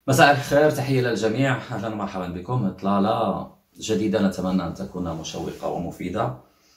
مساء الخير، تحية للجميع، أهلا ومرحبا بكم. إطلالة جديدة نتمنى أن تكون مشوقة ومفيدة.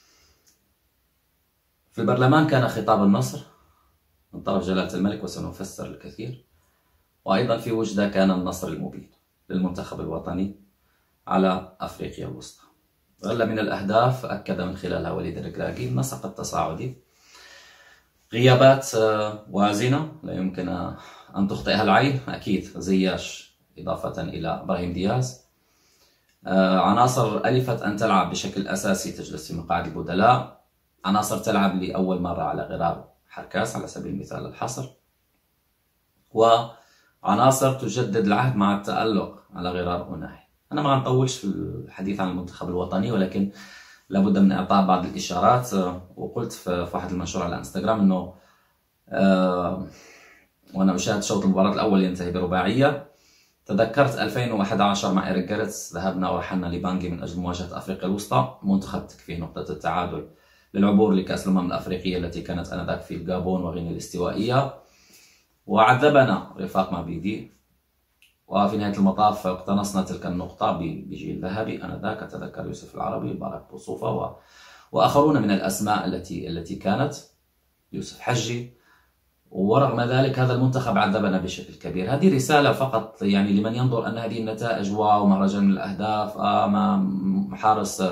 في البرلمان كان خطاب النصر من طرف جلالة الملك وسنفسر الكثير، وأيضا في وجدة كان النصر المبين للمنتخب الوطني على أفريقيا الوسطى. غلة من الأهداف أكد من خلالها وليد الركراكي النسق التصاعدي، غيابات وازنة لا يمكن أن تخطئها العين، أكيد زياش إضافة إلى إبراهيم دياز، عناصر ألفت أن تلعب بشكل أساسي تجلس في مقاعد البدلاء، عناصر تلعب لأول مرة على غرار حركاس على سبيل المثال الحصر، وعناصر تجدد العهد مع التألق على غرار أوناي. أنا ما نطولش في الحديث عن المنتخب الوطني، ولكن لابد من إعطاء بعض الإشارات. وقلت في واحد المنشور على انستغرام أنه وأنا أشاهد شوط المباراة الأول ينتهي برباعية، تذكرت 2011 مع إيريك جاريتس، ذهبنا ورحلنا لبانجي من أجل مواجهة أفريقيا الوسطى، منتخب تكفيه نقطة التعادل للعبور لكأس الأمم الأفريقية التي كانت آنذاك في الجابون وغينيا الاستوائية، وعذبنا رفاق مابيدي، وفي نهاية المطاف اقتنصنا تلك النقطة بجيل ذهبي آنذاك. أتذكر يوسف العربي، باراك بوصوفة وآخرون من الأسماء التي كانت، يوسف حجي. ورغم ذلك هذا المنتخب عذبنا بشكل كبير. هذه رسالة فقط يعني لمن ينظر أن هذه النتائج واو، مهرجان من الأهداف، حارس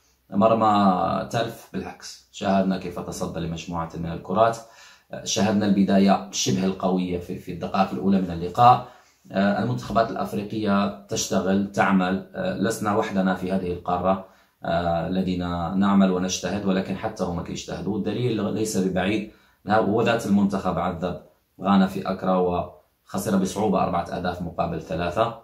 مرمى تلف. بالعكس، شاهدنا كيف تصدى لمجموعة من الكرات، شاهدنا البداية شبه القوية في الدقائق الأولى من اللقاء. المنتخبات الأفريقية تشتغل، تعمل، لسنا وحدنا في هذه القارة الذين نعمل ونجتهد، ولكن حتى هم يجتهدوا. الدليل ليس ببعيد، هو ذات المنتخب عذب غانا في أكرا وخسر بصعوبة 4 أهداف مقابل 3.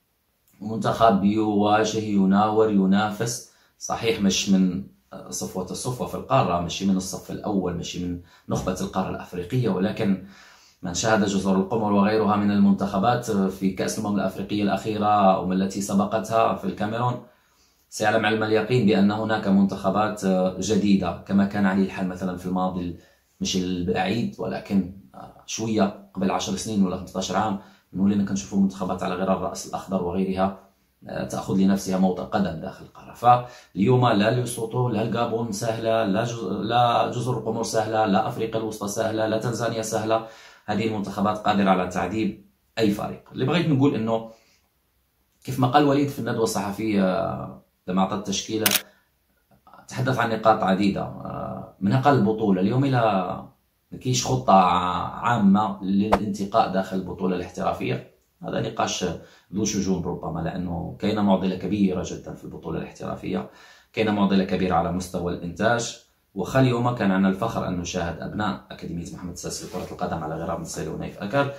منتخب يواجه، يناور، ينافس، صحيح مش من صفوة الصفوة في القارة، مش من الصف الأول، مش من نخبة القارة الأفريقية، ولكن من شاهد جزر القمر وغيرها من المنتخبات في كأس الأمم الأفريقية الأخيرة والتي سبقتها في الكاميرون سيعلم علم اليقين بأن هناك منتخبات جديدة، كما كان عليه الحال مثلا في الماضي، مش البعيد ولكن شوية قبل 10 سنين ولا 15 عام، نولينا كنشوفوا منتخبات على غرار الرأس الأخضر وغيرها تأخذ لنفسها موطئ قدم داخل القارة. فاليوم لا لوسوتو، لا الجابون سهلة، لا جزر القمر سهلة، لا أفريقيا الوسطى سهلة، لا تنزانيا سهلة. هذه المنتخبات قادرة على تعذيب أي فريق. اللي بغيت نقول إنه كيف ما قال وليد في الندوة الصحفية لما أعطى التشكيلة، تحدث عن نقاط عديدة، منها قال البطولة. اليوم إلى مكيش خطة عامة للانتقاء داخل البطولة الاحترافية، هذا نقاش ذو شجون ربما، لأنه كاينة معضلة كبيرة جدا في البطولة الاحترافية، كاينة معضلة كبيرة على مستوى الإنتاج. وخا اليوم كان عندنا الفخر أن نشاهد أبناء أكاديمية محمد السادس لكرة القدم على غرار نصيري ونايف أكر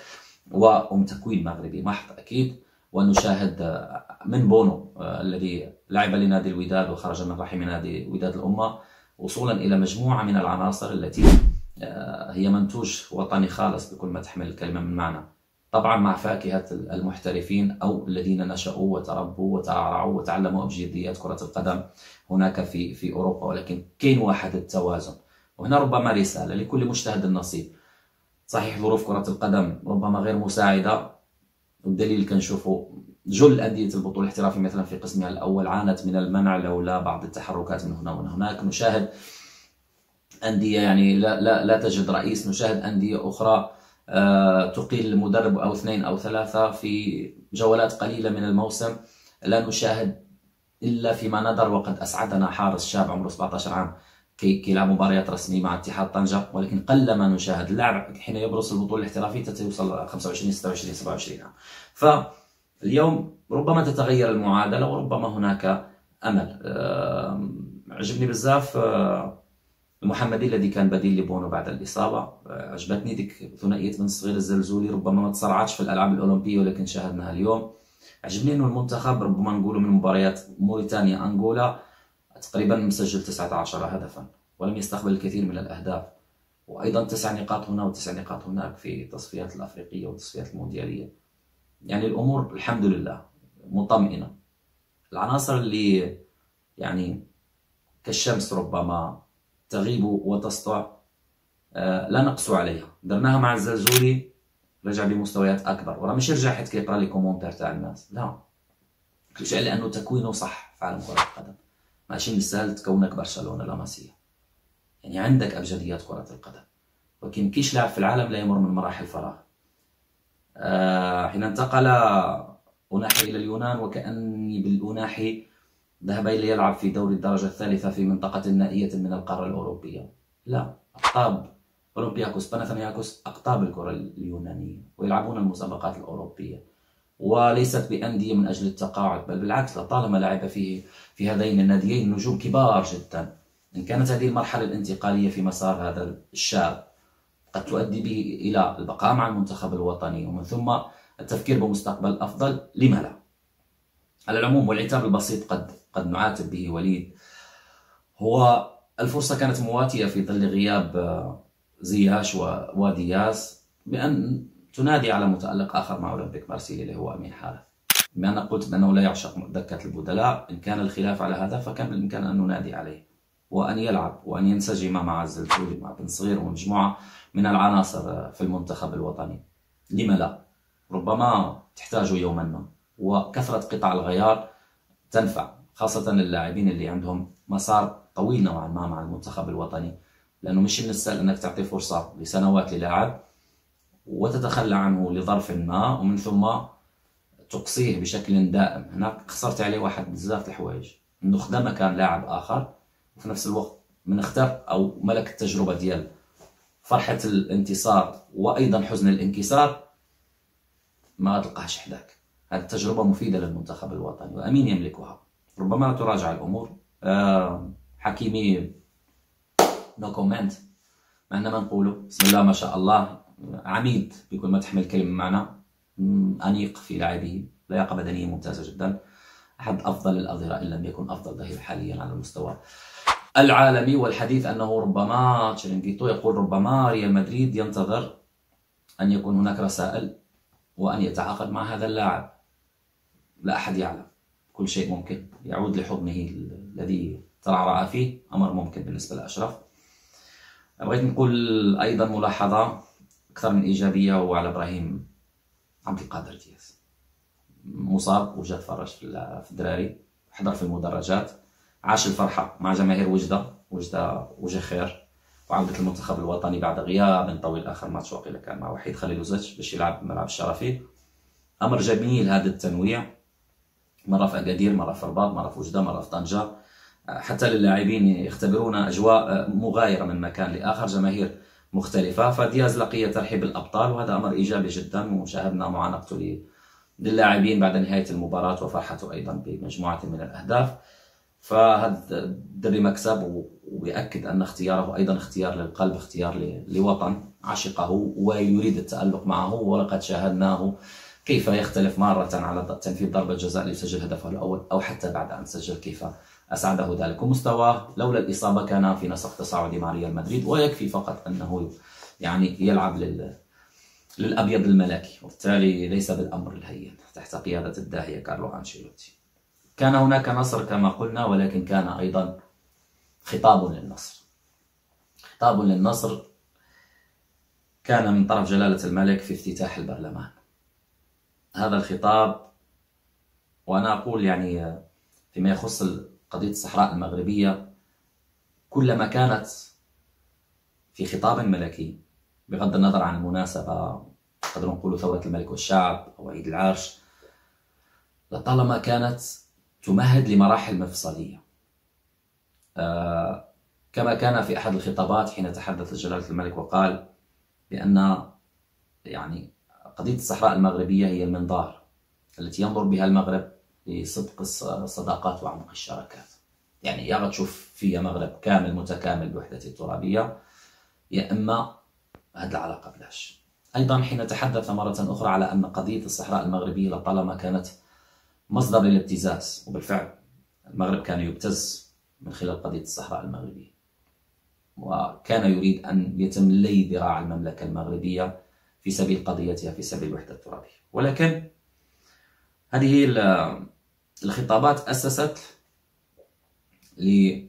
تكوين مغربي محض أكيد، ونشاهد من بونو الذي لعب لنادي الوداد وخرج من رحم نادي وداد الأمة، وصولا إلى مجموعة من العناصر التي هي منتوج وطني خالص بكل ما تحمل الكلمة من معنى، طبعا مع فاكهة المحترفين أو الذين نشأوا وتربوا وترعرعوا وتعلموا أبجديات كرة القدم هناك في أوروبا، ولكن كاين واحد التوازن. وهنا ربما رسالة لكل مجتهد النصيب. صحيح ظروف كرة القدم ربما غير مساعدة، والدليل كنشوفوا جل أندية البطولة الاحترافية مثلا في قسمها الأول عانت من المنع لولا بعض التحركات من هنا ومن هناك. نشاهد أندية يعني لا تجد رئيس، نشاهد أندية أخرى تقيل مدرب أو 2 أو 3 في جولات قليلة من الموسم. لا نشاهد إلا فيما ندر، وقد أسعدنا حارس شاب عمره 17 عام كي يلعب مباريات رسمية مع اتحاد طنجة، ولكن قلما نشاهد اللاعب حين يبرز البطولة الاحترافية تتوصل 25 26 27 عام. فاليوم ربما تتغير المعادلة وربما هناك أمل. عجبني بزاف المحمدي الذي كان بديل لبونو بعد الإصابة، عجبتني ديك ثنائية بن صغير الزلزولي، ربما ما تصارعتش في الألعاب الأولمبية ولكن شاهدناها اليوم. عجبني انه المنتخب ربما نقولوا من مباريات موريتانيا انغولا تقريبا مسجل 19 هدفا ولم يستقبل الكثير من الاهداف، وايضا 9 نقاط هنا و9 نقاط هناك في التصفيات الافريقيه والتصفيات الموندياليه. يعني الامور الحمد لله مطمئنه. العناصر اللي يعني كالشمس ربما تغيب وتسطع لا نقسو عليها، درناها مع الزلزولي رجع بمستويات اكبر، وراه مش رجع حيت كيقرا لي كومونتير تاع الناس، لا، رجع لانه تكوينه صح في عالم كره القدم. ماشي من السهل تكونك برشلونه لا ماسيا، يعني عندك ابجديات كره القدم، ولكن كيش لاعب في العالم لا يمر من مراحل فراغ. حين انتقل أناحي إلى اليونان وكأني بالأناحي ذهب ليلعب في دوري الدرجة الثالثة في منطقة نائية من القارة الأوروبية. لا، أقطاب أولمبياكوس باناثينايكوس أقطاب الكرة اليونانية ويلعبون المسابقات الأوروبية، وليست بأندية من أجل التقاعد، بل بالعكس لطالما لعب فيه في هذين الناديين نجوم كبار جدا. إن كانت هذه المرحلة الانتقالية في مسار هذا الشاب قد تؤدي به إلى البقاء مع المنتخب الوطني ومن ثم التفكير بمستقبل أفضل، لما لا؟ على العموم، والعتاب البسيط قد نعاتب به وليد، هو الفرصة كانت مواتية في ظل غياب زياش ودياز بأن تنادي على متألق آخر مع أولمبيك مارسيليا اللي هو أمين حارث. بما أن قلت بأنه لا يعشق دكة البدلاء، إن كان الخلاف على هذا فكان بالإمكان أن ننادي عليه وأن يلعب وأن ينسجم مع الزلزولي مع بن صغير ومجموعة من العناصر في المنتخب الوطني. لما لا؟ ربما تحتاج يوما ما، وكثرة قطع الغيار تنفع خاصة للاعبين اللي عندهم مسار طويل نوعا ما مع المنتخب الوطني، لأنه مش من السهل أنك تعطي فرصة لسنوات للاعب وتتخلى عنه لظرف ما ومن ثم تقصيه بشكل دائم. هناك خسرت عليه واحد بزاف الحوايج، انه خدم مكان لاعب اخر وفي نفس الوقت من اختار او ملك التجربه ديال فرحه الانتصار وايضا حزن الانكسار ما تلقاهش حداك. هذه التجربه مفيده للمنتخب الوطني وامين يملكها. ربما تراجع الامور. حكيمي نو كومنت، مع انما نقوله بسم الله ما شاء الله، عميد بكل ما تحمل كلمه معنى، انيق في لاعبه، لياقه بدنيه ممتازه جدا، احد افضل الاظهره ان لم يكن افضل ظهير حاليا على المستوى العالمي. والحديث انه ربما تشيرينغيتو يقول ربما ريال مدريد ينتظر ان يكون هناك رسائل وان يتعاقد مع هذا اللاعب. لا احد يعلم، كل شيء ممكن، يعود لحضنه الذي ترعرع فيه، امر ممكن بالنسبه لاشرف. بغيت نقول ايضا ملاحظه اكثر من ايجابيه، وعلى ابراهيم عبد القادر دياز، مصاب وجا تفرج في الدراري، حضر في المدرجات، عاش الفرحه مع جماهير وجده خير، وعودة المنتخب الوطني بعد غياب طويل. اخر ماتش وقيل كان مع وحيد خليل زج باش يلعب بالملعب الشرفي. امر جميل هذا التنويع، مره في اكادير، مره في الرباط، مره في وجده، مره في طنجه، حتى للاعبين يختبرون اجواء مغايره من مكان لاخر، جماهير مختلفه. فدياز لقي ترحيب الابطال وهذا امر ايجابي جدا، وشاهدنا معانقته للاعبين بعد نهايه المباراه وفرحته ايضا بمجموعه من الاهداف. فهذا الدري مكسب، ويؤكد ان اختياره ايضا اختيار للقلب، اختيار لوطن عشقه ويريد التالق معه. ولقد شاهدناه كيف يختلف مرة على تنفيذ ضربة جزاء ليسجل هدفه الأول أو حتى بعد أن سجل كيف أسعده ذلك. ومستواه لولا الإصابة كان في نسق تصاعدي مع ريال مدريد، ويكفي فقط أنه يعني يلعب للأبيض الملكي، وبالتالي ليس بالأمر الهين تحت قيادة الداهية كارلو أنشيلوتي. كان هناك نصر كما قلنا، ولكن كان أيضا خطاب للنصر. خطاب للنصر كان من طرف جلالة الملك في افتتاح البرلمان. هذا الخطاب، وأنا أقول يعني فيما يخص قضية الصحراء المغربية، كلما كانت في خطاب ملكي بغض النظر عن المناسبة، نقدر نقول ثورة الملك والشعب أو عيد العرش، لطالما كانت تمهد لمراحل مفصلية. كما كان في أحد الخطابات حين تحدث جلالة الملك وقال بأن يعني قضية الصحراء المغربية هي المنظار التي ينظر بها المغرب لصدق الصداقات وعمق الشراكات. يعني يا تشوف فيها مغرب كامل متكامل بوحدته الترابية، يا إما هذه العلاقة بلاش. أيضا حين تحدث مرة أخرى على أن قضية الصحراء المغربية لطالما كانت مصدر للابتزاز، وبالفعل المغرب كان يبتز من خلال قضية الصحراء المغربية، وكان يريد أن يتم لي ذراع المملكة المغربية في سبيل قضيتها، في سبيل الوحدة الترابية. ولكن هذه الخطابات أسست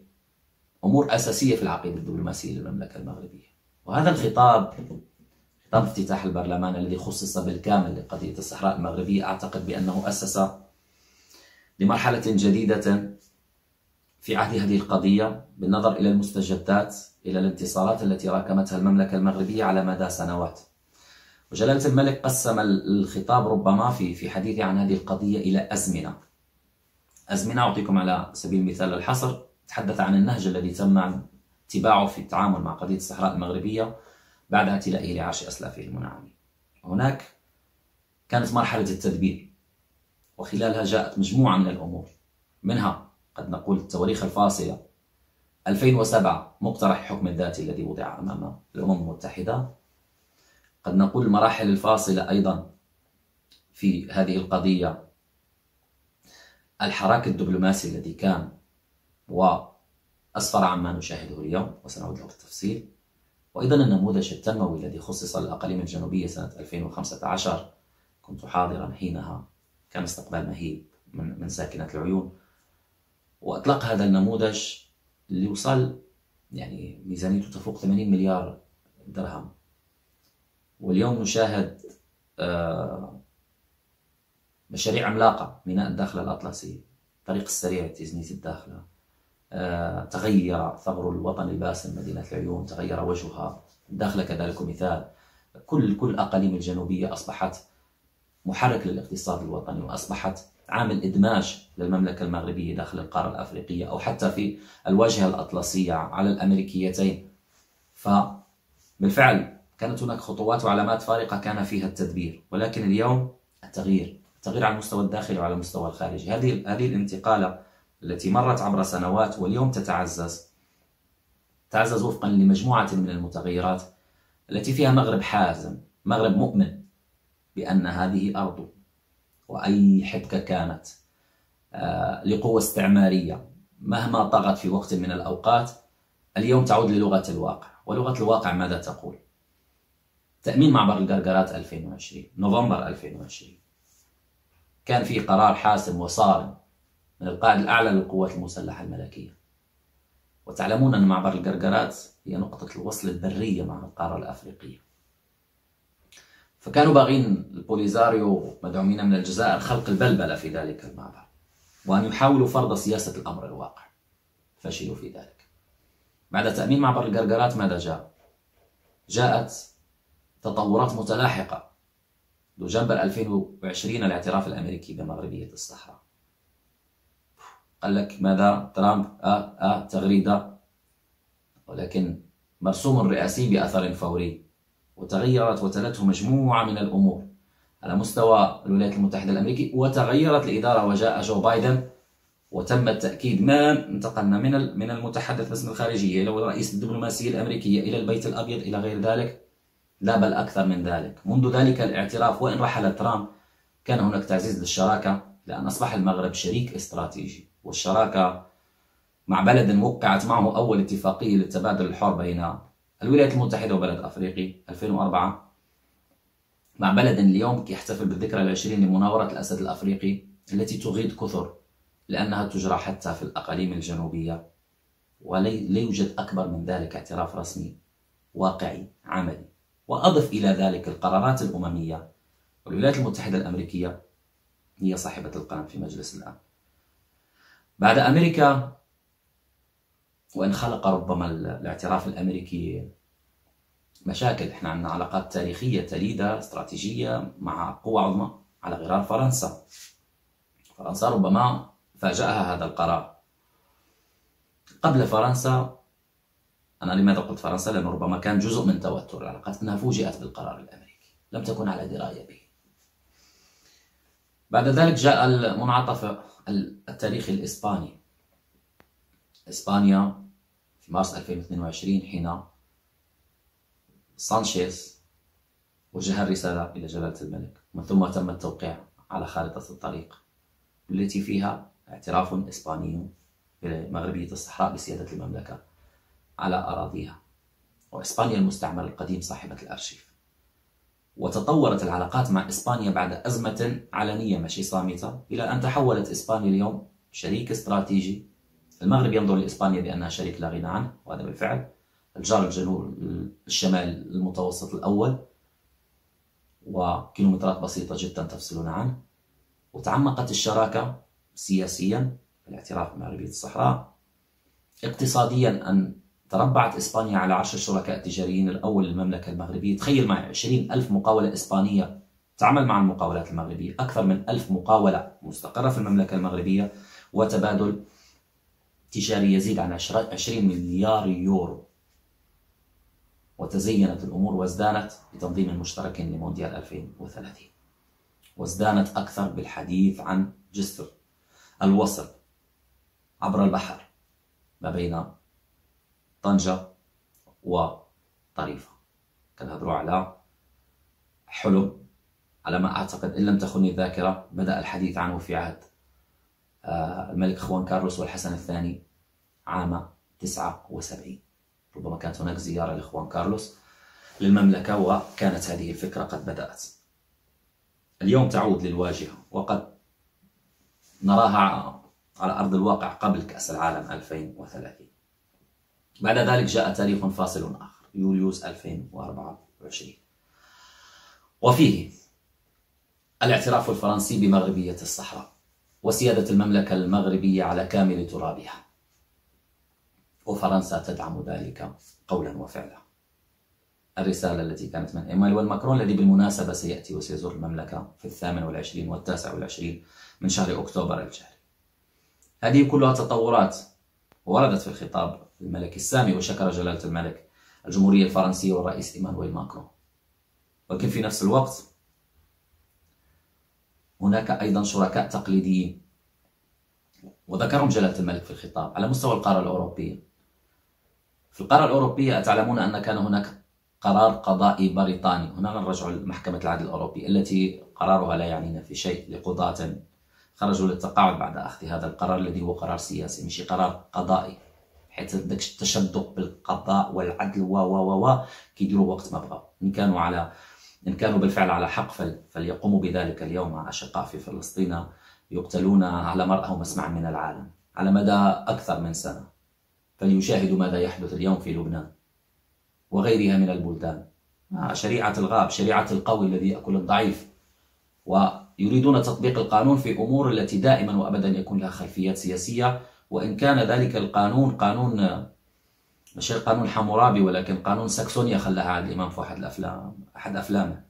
لأمور أساسية في العقيدة الدبلوماسية للمملكة المغربية. وهذا الخطاب تم افتتاح البرلمان الذي خصص بالكامل لقضية الصحراء المغربية. أعتقد بأنه أسس لمرحلة جديدة في عهد هذه القضية بالنظر إلى المستجدات، إلى الانتصارات التي راكمتها المملكة المغربية على مدى سنوات. وجلالة الملك قسم الخطاب ربما في حديثه عن هذه القضية إلى أزمنة. أعطيكم على سبيل المثال الحصر. تحدث عن النهج الذي تم اتباعه في التعامل مع قضية الصحراء المغربية بعد اعتلائه لعرش أسلافه المنعمين. هناك كانت مرحلة التدبير، وخلالها جاءت مجموعة من الأمور، منها قد نقول التواريخ الفاصلة 2007 مقترح الحكم الذاتي الذي وضع أمام الأمم المتحدة. قد نقول المراحل الفاصلة أيضا في هذه القضية الحراك الدبلوماسي الذي كان وأسفر عما نشاهده اليوم، وسنعود له بالتفصيل. وأيضا النموذج التنموي الذي خصص للأقاليم الجنوبية سنة 2015. كنت حاضرا حينها، كان استقبال مهيب من ساكنة العيون، وأطلق هذا النموذج اللي وصل يعني ميزانيته تفوق 80 مليار درهم. واليوم نشاهد مشاريع عملاقة: ميناء الداخلة الأطلسي، الطريق السريع تيزنيت الداخلة، تغير ثغر الوطن الباسم مدينة العيون، تغير وجهها. الداخلة كذلك مثال. كل الأقاليم الجنوبية أصبحت محرك للاقتصاد الوطني، وأصبحت عامل إدماج للمملكة المغربية داخل القارة الأفريقية، أو حتى في الواجهة الأطلسية على الأمريكيتين. فبالفعل كانت هناك خطوات وعلامات فارقة كان فيها التدبير، ولكن اليوم التغيير على المستوى الداخلي وعلى المستوى الخارجي. هذه الانتقالة التي مرت عبر سنوات واليوم تتعزز وفقا لمجموعة من المتغيرات التي فيها مغرب حازم، مغرب مؤمن بأن هذه أرضه، وأي حبكة كانت لقوة استعمارية مهما طغت في وقت من الأوقات اليوم تعود للغة الواقع. ولغة الواقع ماذا تقول؟ تأمين معبر القرقرات 2020 نوفمبر 2020 كان في قرار حاسم وصارم من القائد الأعلى للقوات المسلحة الملكية. وتعلمون أن معبر القرقرات هي نقطة الوصل البرية مع القارة الأفريقية. فكانوا باغين البوليزاريو مدعومين من الجزائر خلق البلبلة في ذلك المعبر، وأن يحاولوا فرض سياسة الأمر الواقع. فشلوا في ذلك. بعد تأمين معبر القرقرات ماذا جاء؟ جاءت تطورات متلاحقة. نوفمبر 2020 الاعتراف الأمريكي بمغربية الصحراء. قال لك ماذا؟ ترامب تغريدة، ولكن مرسوم رئاسي بأثر فوري. وتغيرت وتلته مجموعة من الأمور على مستوى الولايات المتحدة الأمريكية، وتغيرت الإدارة وجاء جو بايدن، وتم التأكيد. ما انتقلنا من المتحدث باسم الخارجية إلى الرئيس الدبلوماسية الأمريكية إلى البيت الأبيض إلى غير ذلك؟ لا، بل أكثر من ذلك. منذ ذلك الاعتراف وإن رحل ترامب كان هناك تعزيز للشراكة، لأن أصبح المغرب شريك استراتيجي. والشراكة مع بلد وقعت معه أول اتفاقية للتبادل الحر بين الولايات المتحدة وبلد أفريقي 2004، مع بلد اليوم يحتفل بالذكرى العشرين لمناورة الأسد الأفريقي التي تغيض كثر، لأنها تجرى حتى في الأقاليم الجنوبية. ولا يوجد أكبر من ذلك اعتراف رسمي واقعي عملي. وأضف إلى ذلك القرارات الأممية، والولايات المتحدة الأمريكية هي صاحبة القلم في مجلس الأمن. بعد أمريكا، وإن خلق ربما الاعتراف الأمريكي مشاكل، احنا عندنا علاقات تاريخية تليدة استراتيجية مع قوى عظمى على غرار فرنسا. فرنسا ربما فاجأها هذا القرار. قبل فرنسا، أنا لماذا قلت فرنسا؟ لأنه ربما كان جزء من توتر العلاقات أنها فوجئت بالقرار الأمريكي، لم تكن على دراية به. بعد ذلك جاء المنعطف التاريخي الإسباني. إسبانيا في مارس 2022 حين سانشيز وجه الرسالة إلى جلالة الملك، ومن ثم تم التوقيع على خارطة الطريق التي فيها اعتراف إسباني بمغربية الصحراء بسيادة المملكة على أراضيها، وإسبانيا المستعمر القديم صاحبة الأرشيف. وتطورت العلاقات مع إسبانيا بعد أزمة علنية ماشي صامتة، إلى أن تحولت إسبانيا اليوم شريك استراتيجي. المغرب ينظر لإسبانيا بأنها شريك لا غنى عنه، وهذا بالفعل الجار الشمال المتوسط الأول. وكيلومترات بسيطة جدا تفصلنا عنه. وتعمقت الشراكة سياسيا بالاعتراف بمغربية الصحراء. اقتصاديا أن تربعت إسبانيا على عرش الشركاء التجاريين الأول للمملكة المغربية. تخيل معي 20,000 مقاولة إسبانية تعمل مع المقاولات المغربية، أكثر من 1000 مقاولة مستقرة في المملكة المغربية، وتبادل تجاري يزيد عن 20 مليار يورو. وتزينت الأمور وازدانت بتنظيم مشترك لمونديال 2030، وازدانت أكثر بالحديث عن جسر الوصل عبر البحر ما بين طنجة وطريفة. كنهضروا على حلم، على ما أعتقد إن لم تخني الذاكرة بدأ الحديث عنه في عهد الملك خوان كارلوس والحسن الثاني عام 79. ربما كانت هناك زيارة لإخوان كارلوس للمملكة وكانت هذه الفكرة قد بدأت. اليوم تعود للواجهة وقد نراها على أرض الواقع قبل كأس العالم 2030. بعد ذلك جاء تاريخ فاصل آخر، يوليوس 2024، وفيه الاعتراف الفرنسي بمغربية الصحراء وسيادة المملكة المغربية على كامل ترابها، وفرنسا تدعم ذلك قولا وفعلا. الرسالة التي كانت من إيمانويل ماكرون، الذي بالمناسبة سيأتي وسيزور المملكة في 28 و29 من شهر أكتوبر الجاري. هذه كلها تطورات وردت في الخطاب الملكي السامي، وشكر جلالة الملك الجمهورية الفرنسية والرئيس إيمانويل ماكرون. ولكن في نفس الوقت هناك أيضا شركاء تقليديين، وذكرهم جلالة الملك في الخطاب على مستوى القارة الأوروبية. في القارة الأوروبية تعلمون أن كان هناك قرار قضائي بريطاني، هنا نرجع لمحكمة العدل الأوروبي التي قرارها لا يعنينا في شيء، لقضاة خرجوا للتقاعد بعد أخذ هذا القرار الذي هو قرار سياسي مش قرار قضائي، حيث بدك التشدق بالقضاء والعدل و كيديروا وقت ما بغاو. إن كانوا بالفعل على حق فليقوموا بذلك اليوم. أشقاء في فلسطين يقتلون على مرأى ومسمع من العالم على مدى أكثر من سنة، فليشاهدوا ماذا يحدث اليوم في لبنان وغيرها من البلدان. شريعة الغاب، شريعة القوي الذي يأكل الضعيف، ويريدون تطبيق القانون في أمور التي دائما وأبدا يكون لها خلفيات سياسية، وإن كان ذلك القانون قانون مش قانون حمورابي، ولكن قانون ساكسونيا خلاها على الإمام في أحد أفلامه.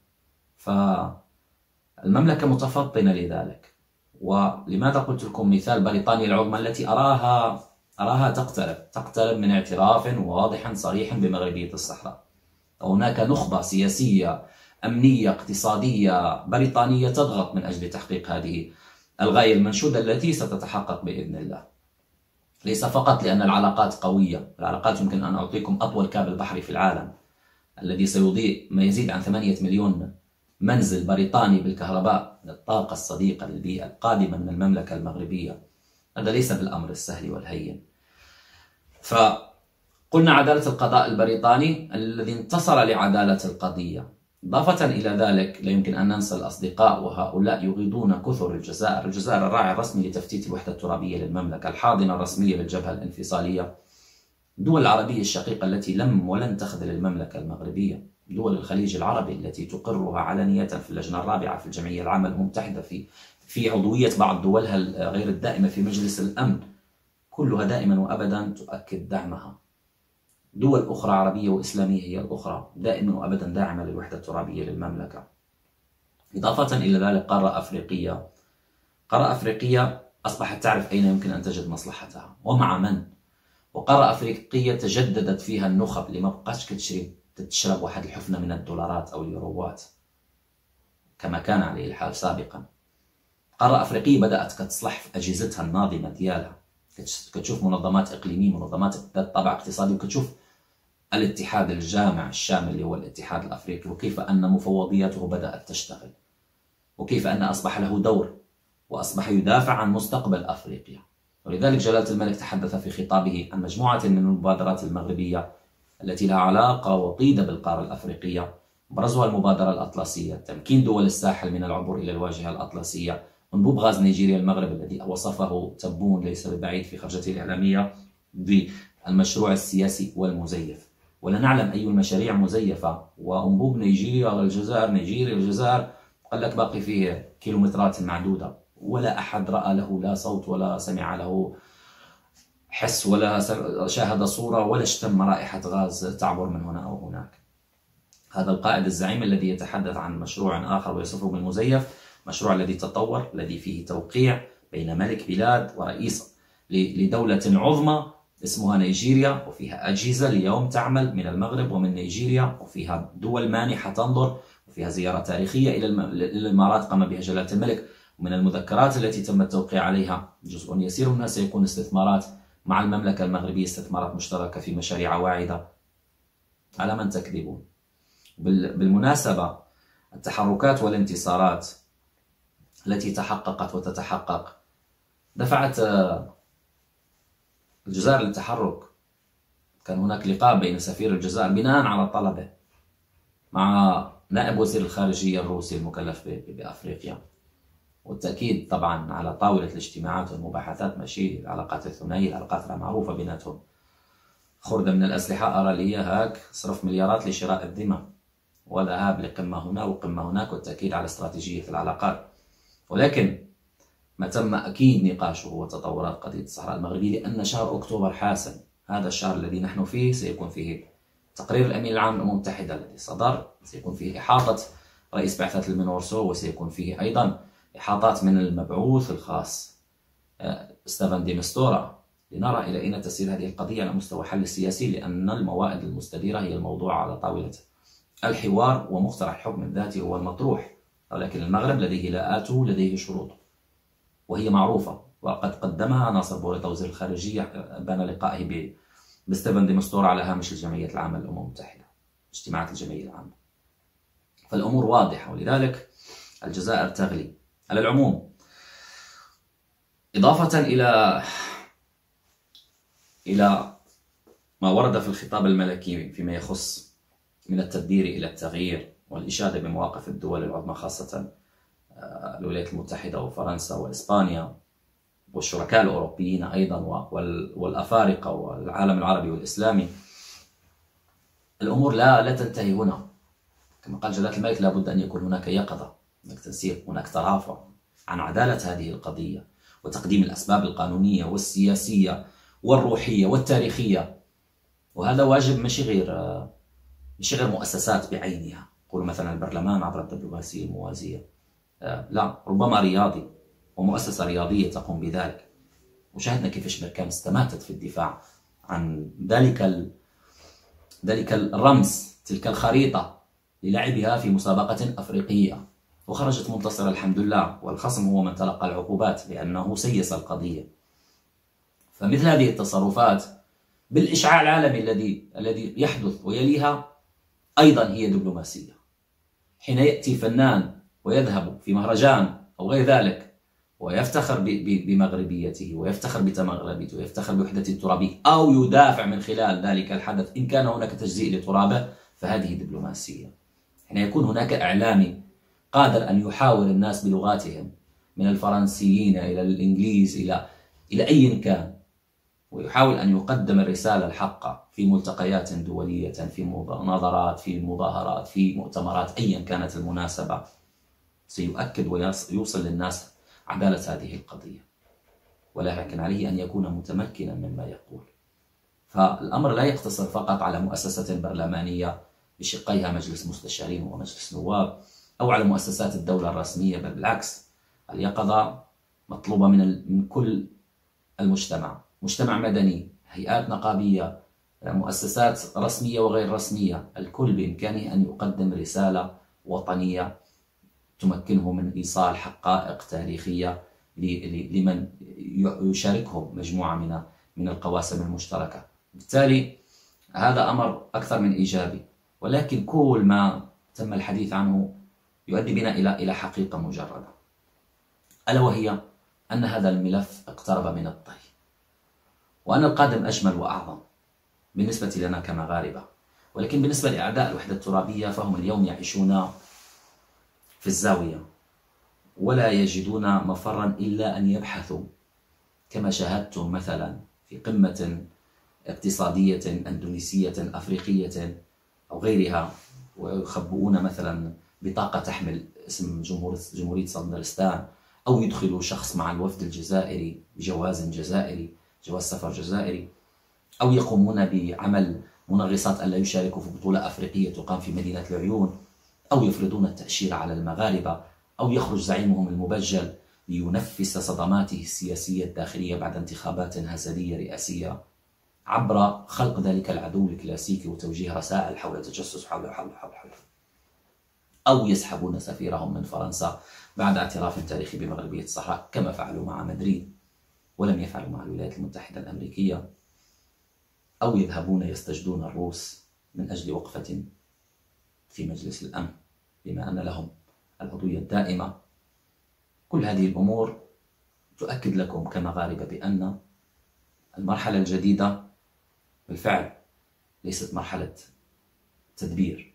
فالمملكة متفطنة لذلك. ولماذا قلت لكم مثال بريطانيا العظمى التي أراها تقترب من اعتراف واضح صريح بمغربية الصحراء. هناك نخبة سياسية أمنية اقتصادية بريطانية تضغط من أجل تحقيق هذه الغاية المنشودة التي ستتحقق بإذن الله. ليس فقط لأن العلاقات قوية، العلاقات يمكن أن أعطيكم أطول كابل بحري في العالم الذي سيضيء ما يزيد عن 8 مليون منزل بريطاني بالكهرباء من الطاقة الصديقة للبيئة القادمة من المملكة المغربية. هذا ليس بالأمر السهل والهين. فقلنا عدالة القضاء البريطاني الذي انتصر لعدالة القضية. إضافة إلى ذلك لا يمكن أن ننسى الأصدقاء، وهؤلاء يغيضون كثر الجزائر الراعي الرسمي لتفتيت الوحدة الترابية للمملكة، الحاضنة الرسمية للجبهة الانفصالية، الدول العربية الشقيقة التي لم ولن تخذل المملكة المغربية، دول الخليج العربي التي تقرها علنية في اللجنة الرابعة في الجمعية العامة المتحدة، في عضوية بعض دولها غير الدائمة في مجلس الأمن، كلها دائما وأبدا تؤكد دعمها. دول أخرى عربية وإسلامية هي الأخرى دائما وأبدا داعمة للوحدة الترابية للمملكة. إضافة إلى ذلك قارة أفريقية أصبحت تعرف أين يمكن أن تجد مصلحتها ومع من. وقارة أفريقية تجددت فيها النخب اللي ما بقاش تشرب واحد الحفنة من الدولارات أو اليوروات كما كان عليه الحال سابقا. قارة أفريقية بدأت كتصلح في أجهزتها الناظمة ديالها، كتشوف منظمات إقليمية، منظمات ذات طابع اقتصادي، وكتشوف الاتحاد الجامع الشامل اللي هو الاتحاد الأفريقي، وكيف أن مفوضياته بدأت تشتغل، وكيف أن أصبح له دور وأصبح يدافع عن مستقبل أفريقيا. ولذلك جلالة الملك تحدث في خطابه عن مجموعة من المبادرات المغربية التي لها علاقة وطيدة بالقارة الأفريقية، أبرزها المبادرة الأطلسية، تمكين دول الساحل من العبور إلى الواجهة الأطلسية، أنبوب غاز نيجيريا المغرب الذي وصفه تبون ليس ببعيد في خرجته الإعلامية بالمشروع السياسي والمزيف. ولا نعلم أي المشاريع مزيفة، وأنبوب نيجيريا الجزائر، نيجيريا الجزائر، قال لك باقي فيه كيلومترات معدودة، ولا أحد رأى له لا صوت ولا سمع له حس ولا شاهد صورة ولا اشتم رائحة غاز تعبر من هنا أو هناك. هذا القائد الزعيم الذي يتحدث عن مشروع آخر ويصفه بالمزيف، مشروع الذي تطور، الذي فيه توقيع بين ملك بلاد ورئيس لدولة عظمى اسمها نيجيريا، وفيها أجهزة اليوم تعمل من المغرب ومن نيجيريا، وفيها دول مانحة تنظر، وفيها زيارة تاريخية إلى الإمارات قام بها جلالة الملك، ومن المذكرات التي تم التوقيع عليها جزء يسير منها سيكون استثمارات مع المملكة المغربية، استثمارات مشتركة في مشاريع واعدة. على من تكذبون؟ بالمناسبة التحركات والانتصارات التي تحققت وتتحقق دفعت الجزائر للتحرك. كان هناك لقاء بين سفير الجزائر بناء على طلبه مع نائب وزير الخارجية الروسي المكلف بأفريقيا، والتأكيد طبعا على طاولة الاجتماعات والمباحثات ماشي العلاقات الثنائية، العلاقات معروفة بيناتهم. خردة من الأسلحة أرى لي هاك صرف مليارات لشراء الذمة وذهاب لقمة هنا وقمة هناك، والتأكيد على استراتيجية العلاقات. ولكن ما تم أكيد نقاشه هو تطورات قضية الصحراء المغربية، لأن شهر أكتوبر حاسم. هذا الشهر الذي نحن فيه سيكون فيه تقرير الأمين العام للأمم المتحدة الذي صدر، سيكون فيه إحاطة رئيس بعثة المينورسو، وسيكون فيه أيضا إحاطات من المبعوث الخاص ستيفان دي مستورا، لنرى إلى أين تسير هذه القضية على مستوى حل السياسي، لأن الموائد المستديرة هي الموضوع على طاولة الحوار، ومقترح الحكم الذاتي هو المطروح. ولكن المغرب لديه لاءاته، لديه شروطه وهي معروفة، وقد قدمها ناصر بوريطة وزير الخارجية بين لقائه بستيفان دي مستورا على هامش الجمعية العامة للأمم المتحدة، اجتماعات الجمعية العامة. فالأمور واضحة، ولذلك الجزائر تغلي. على العموم، إضافة إلى ما ورد في الخطاب الملكي فيما يخص من التبدير إلى التغيير والإشادة بمواقف الدول العظمى، خاصة الولايات المتحدة وفرنسا وإسبانيا والشركاء الأوروبيين أيضا والأفارقة والعالم العربي والإسلامي، الأمور لا تنتهي هنا. كما قال جلالة الملك لابد أن يكون هناك يقظة، هناك تنسيق، هناك ترافع عن عدالة هذه القضية وتقديم الأسباب القانونية والسياسية والروحية والتاريخية. وهذا واجب مش غير مؤسسات بعينها، قولوا مثلا البرلمان عبر الدبلوماسية الموازية، لا، ربما رياضي ومؤسسة رياضية تقوم بذلك. وشاهدنا كيف بركان استماتت في الدفاع عن ذلك الرمز، تلك الخريطة للعبها في مسابقة أفريقية، وخرجت منتصرة الحمد لله، والخصم هو من تلقى العقوبات لأنه سيس القضية. فمثل هذه التصرفات بالإشعاع العالمي الذي يحدث ويليها أيضا هي دبلوماسية. حين يأتي فنان ويذهب في مهرجان أو غير ذلك ويفتخر بمغربيته ويفتخر بتمغربيته ويفتخر بوحدته الترابية، أو يدافع من خلال ذلك الحدث إن كان هناك تجزيء لترابه، فهذه دبلوماسية. حين يكون هناك إعلامي قادر أن يحاور الناس بلغاتهم، من الفرنسيين إلى الإنجليز إلى أي كان، ويحاول أن يقدم الرسالة الحقة في ملتقيات دولية، في مناظرات، في مظاهرات، في مؤتمرات، أيا كانت المناسبة، سيؤكد ويوصل للناس عدالة هذه القضية. ولكن عليه أن يكون متمكنا مما يقول. فالأمر لا يقتصر فقط على مؤسسة برلمانية بشقيها مجلس مستشارين ومجلس نواب، أو على مؤسسات الدولة الرسمية، بل بالعكس، اليقظة مطلوبة من كل المجتمع، مجتمع مدني، هيئات نقابية، مؤسسات رسمية وغير رسمية، الكل بإمكانه أن يقدم رسالة وطنية تمكنه من إيصال حقائق تاريخية لمن يشاركهم مجموعة من القواسم المشتركة. بالتالي هذا أمر أكثر من إيجابي، ولكن كل ما تم الحديث عنه يؤدي بنا إلى حقيقة مجردة، ألا وهي أن هذا الملف اقترب من الطي، وأن القادم أجمل وأعظم بالنسبة لنا كمغاربة. ولكن بالنسبة لأعداء الوحدة الترابية فهم اليوم يعيشون في الزاوية، ولا يجدون مفرا إلا أن يبحثوا، كما شاهدتم مثلا في قمة اقتصادية أندونيسية أفريقية أو غيرها، ويخبؤون مثلا بطاقة تحمل اسم جمهورية صدرستان، أو يدخلوا شخص مع الوفد الجزائري بجواز جزائري، جواز سفر جزائري، أو يقومون بعمل منغصات ألا يشاركوا في بطولة أفريقية تقام في مدينة العيون، أو يفرضون التأشيرة على المغاربة، أو يخرج زعيمهم المبجل لينفس صدماته السياسية الداخلية بعد انتخابات هزلية رئاسية عبر خلق ذلك العدو الكلاسيكي وتوجيه رسائل حول التجسس حول. أو يسحبون سفيرهم من فرنسا بعد اعتراف تاريخي بمغربية الصحراء كما فعلوا مع مدريد ولم يفعلوا مع الولايات المتحدة الأمريكية. أو يذهبون يستجدون الروس من أجل وقفة في مجلس الأمن بما أن لهم العضوية الدائمة. كل هذه الأمور تؤكد لكم كمغاربة بأن المرحلة الجديدة بالفعل ليست مرحلة تدبير،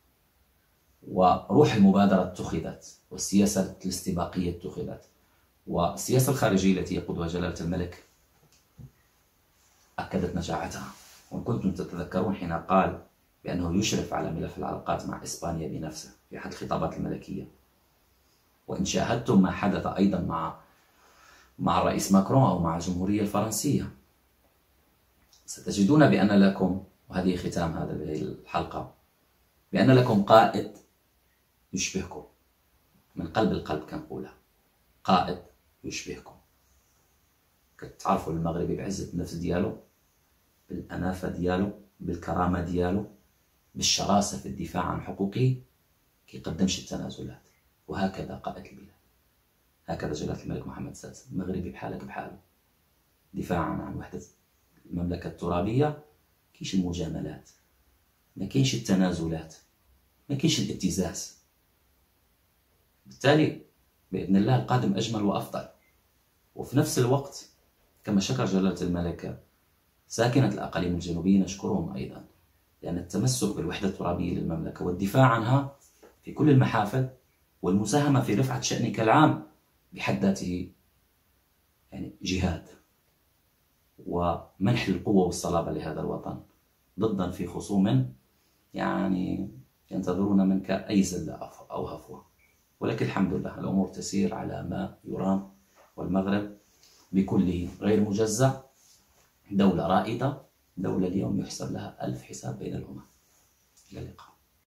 وروح المبادرة اتخذت، والسياسة الاستباقية اتخذت، والسياسة الخارجية التي يقودها جلالة الملك أكدت نجاعتها. وإن كنتم تتذكرون حين قال بأنه يشرف على ملف العلاقات مع إسبانيا بنفسه في أحد الخطابات الملكية. وإن شاهدتم ما حدث أيضا مع الرئيس ماكرون أو مع الجمهورية الفرنسية، ستجدون بأن لكم، وهذه ختام هذه الحلقة، بأن لكم قائد يشبهكم من قلب القلب. كنقولها قائد يشبهكم. كتعرفوا المغربي بعزة النفس ديالو، بالأنافة ديالو، بالكرامة ديالو، بالشراسة في الدفاع عن حقوقه، كيقدمش التنازلات. وهكذا قائد البلاد، هكذا جلالة الملك محمد السادس، المغربي بحالك بحاله، دفاعا عن وحدة المملكة الترابية. كاينش المجاملات، ما كاينش التنازلات، ما كاينش الابتزاز. بالتالي بإذن الله القادم أجمل وأفضل. وفي نفس الوقت كما شكر جلالة الملك ساكنة الأقاليم الجنوبية، نشكرهم أيضا، لأن التمسك بالوحدة الترابية للمملكة والدفاع عنها في كل المحافل والمساهمة في رفعة شأنك العام بحد ذاته يعني جهاد، ومنح القوة والصلابة لهذا الوطن ضدا في خصوم يعني ينتظرون منك أي زلة أو هفوة. ولكن الحمد لله الأمور تسير على ما يرام، والمغرب بكله غير مجزع، دولة رائدة، دولة اليوم يحسب لها 1000 حساب بين الأمم. إلى اللقاء.